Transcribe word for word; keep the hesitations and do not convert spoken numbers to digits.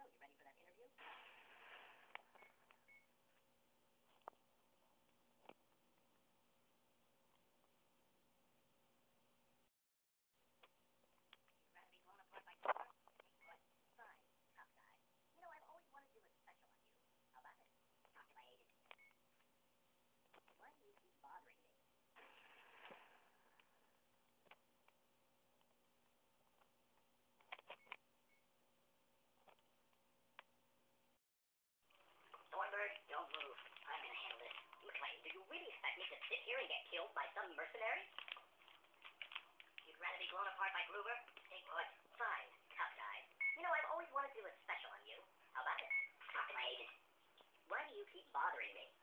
you ready for that interview? You'd rather be blown apart by Thornburg? Good. Fine. Tough guy. You know, I've always wanted to do a special on you. How about it? Talk to my agent. Why do you keep bothering me? Thornburg, don't move. I'm gonna handle this. McLean, do you really expect me to sit here and get killed by some mercenary? You'd rather be blown apart by Gruber? Stay put. Fine. Tough guy. You know, I've always wanted to do a special on you. How about it? Talk to my agent. Why do you keep bothering me?